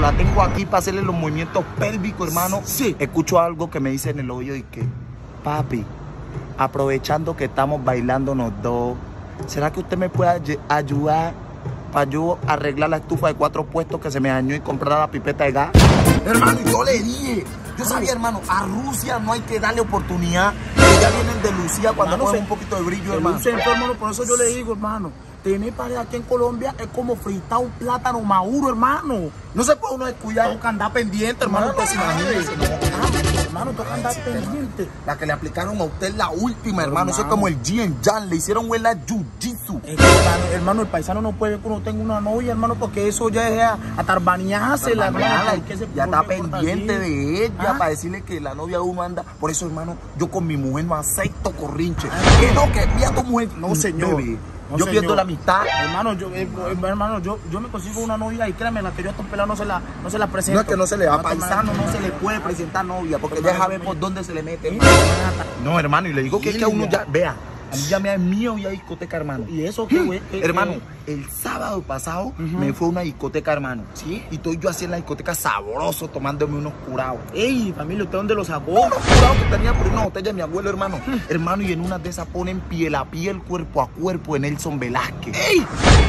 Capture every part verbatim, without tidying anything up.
la tengo aquí para hacerle los movimientos pélvicos, hermano, sí. escucho algo que me dice en el oído y que, papi, aprovechando que estamos bailando los dos, ¿será que usted me puede ayudar para yo arreglar la estufa de cuatro puestos que se me dañó y comprar la pipeta de gas? Hermano, yo le dije, yo sabía, hermano, a Rusia no hay que darle oportunidad, que ya vienen de Lucía cuando cogen un poquito de brillo, hermano. hermano. Por eso yo le digo, hermano, tener pareja aquí en Colombia es como fritar un plátano maduro, hermano. No se puede uno descuidar. Toca andar pendiente, hermano. Usted se imagina. Hermano, toca andar pendiente. La que le aplicaron a usted la última, hermano. Eso es como el Jian Yang. Le hicieron huela jiu-jitsu. Hermano, hermano, el paisano no puede ver que uno tenga una novia, hermano, porque eso ya es a, a tarbanearse. La hermana, ya está pendiente de ella, ¿ah?, para decirle que la novia de uno anda. Por eso, hermano, yo con mi mujer no acepto corrinche. Que no, que mira tu mujer. No, señor. Bebé. No, yo señor. pierdo la amistad. Hermano, yo, eh, hermano, yo, yo me consigo una novia y créanme, la que yo a estos pelados no se la, no se la presento. No es que no se le va a paisano, no se le puede presentar novia, porque hermano, deja ver por dónde se le mete. Hermano. No, hermano, y le digo que es que a uno ya, vea, a mí ya me da miedo ir a discoteca, hermano. ¿Y eso qué, güey? ¿Qué, hermano, qué? El sábado pasado uh-huh. me fue a una discoteca, hermano. ¿Sí? Y estoy yo así en la discoteca sabroso, tomándome unos curados. Ey, familia, ¿usted dónde los sacó? Unos curados que tenía por una botella de mi abuelo, hermano. Uh-huh. Hermano, y en una de esas ponen piel a piel, cuerpo a cuerpo, en Nelson Velázquez. ¡Ey!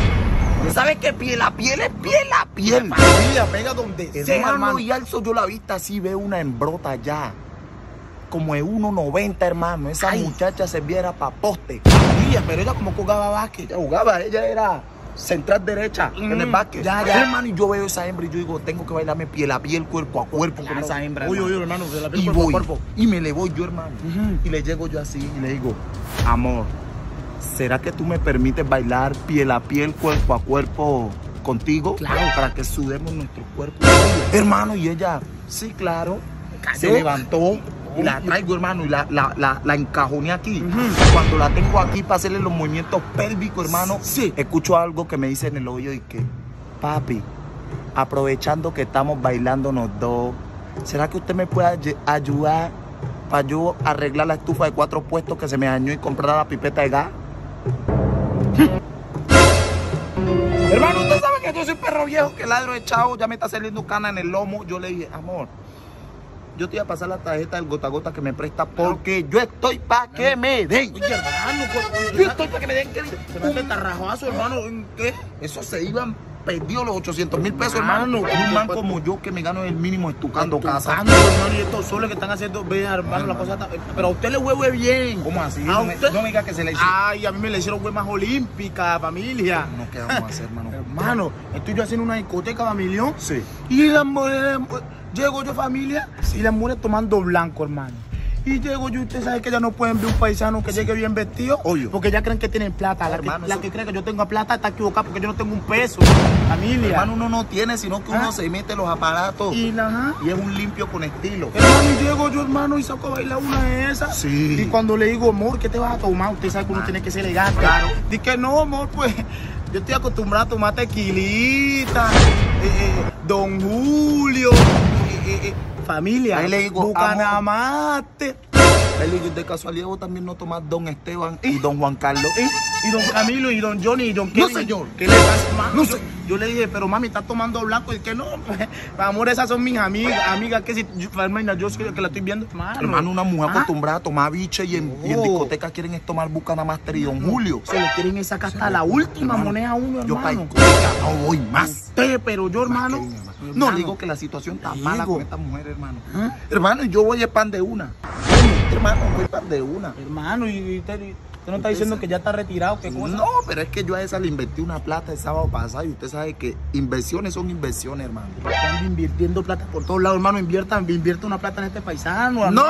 ¿Sabes qué? Piel a piel es piel a piel. Familia, pega donde sea, hermano. Y alzo yo la vista así, veo una hembrota allá, como de uno noventa, hermano. Esa Ay. muchacha se viera para poste. Sí, pero ella como jugaba básquet. Ella jugaba, ella era central derecha mm, en el básquet. Ya, ya. Hermano, y yo veo esa hembra y yo digo, tengo que bailarme piel a piel, cuerpo a cuerpo, claro, con esa hembra. Uy, uy, hermano, de la piel, y cuerpo voy, a cuerpo. Y me le voy yo, hermano. Uh-huh. Y le llego yo así y le digo, amor, ¿será que tú me permites bailar piel a piel, cuerpo a cuerpo contigo? Claro. Para que sudemos nuestro cuerpo. Hermano, y ella, sí, claro. Se levantó. Y la traigo, hermano, y la, la, la, la encajoné aquí. Uh-huh. Cuando la tengo aquí para hacerle los movimientos pélvicos, hermano, sí. escucho algo que me dice en el oído y que, papi, aprovechando que estamos bailando los dos, ¿será que usted me puede ayudar para yo arreglar la estufa de cuatro puestos que se me dañó y comprar la pipeta de gas? Hermano, usted sabe que yo soy perro viejo, que ladro de chavo, ya me está saliendo cana en el lomo. Yo le dije, amor, yo te voy a pasar la tarjeta del gota a gota que me presta porque yo estoy para que me den. Oye, hermano, yo estoy para que me den. Se me hace el tarrajazo, hermano. ¿Qué? Eso se iban perdió los ochocientos mil pesos, hermano. Un man como yo que me gano el mínimo estucando casa. Hermano, y estos soles que están haciendo, vean, hermano, la cosa está. Pero a usted le hueve bien. ¿Cómo así? No me, no me diga que se le hizo. Ay, a mí me le hicieron huevas olímpicas, familia. No, ¿qué vamos a hacer, hermano? Hermano, estoy yo haciendo una discoteca, familia. Sí. Y las mujeres. Llego yo, familia, sí. y las mujeres tomando blanco, hermano. Y llego yo, usted sabe que ya no pueden ver un paisano que sí. llegue bien vestido, Oyo. porque ya creen que tienen plata. La, hermano, que, la que cree que yo tengo plata está equivocada porque yo no tengo un peso, familia. Hermano, uno no tiene, sino que uno ¿Ah? se mete los aparatos y, la, y es un limpio con estilo. Hermano, y llego yo, hermano, y saco a bailar una de esas. Sí. Y cuando le digo, amor, ¿qué te vas a tomar? Usted sabe que uno ah. tiene que ser elegante. Claro. Dice que no, amor, pues yo estoy acostumbrado a tomar tequilita, eh, eh, Don Julio. Eh, eh, familia, ahí le digo, Bucanamate. Ahí le digo, de casualidad vos también no tomás Don Esteban y Don Juan Carlos. ¿Eh? Y Don Camilo y Don Johnny y Don Kevin. No, señor. ¿Qué le pasa, mami? No, yo, yo le dije, pero mami, estás tomando blanco. Y que no, pues, amor, esas son mis amigas. Amigas que si yo, yo soy que la estoy viendo, hermano. Hermano, una mujer ¿Ah? acostumbrada a tomar biche y en, oh. y en discoteca quieren es tomar Bucanamaster y Don Julio. Se le quieren sacar hasta la última hermano, moneda a uno, hermano. Yo para discoteca no voy más. Usted, pero yo, hermano. Más que, hermano. No, le digo que la situación está mala con esta mujer, hermano. ¿Eh? Hermano, yo voy a pan de una. Hermano, voy pan de una. Hermano, y usted, usted no está diciendo que ya está retirado, ¿qué cosa? No, pero es que yo a esa le invertí una plata el sábado pasado y usted sabe que inversiones son inversiones, hermano. Están invirtiendo plata por todos lados, hermano. Inviertan, invierta una plata en este paisano. No,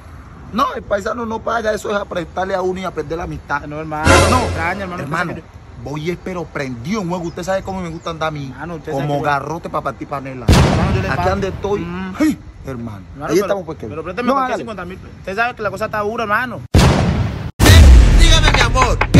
no, el paisano no paga, eso es a prestarle a uno y a perder la amistad. No, hermano, no, extraña, hermano. hermano voy espero prendido en juego. Usted sabe cómo me gusta andar a mí, hermano, como garrote para partir panela. Hermano, aquí donde estoy, mm. ay, hermano, hermano, ahí pero, estamos pues que pero préstame no, cincuenta mil. Usted sabe que la cosa está dura, hermano. Dígame, mi amor,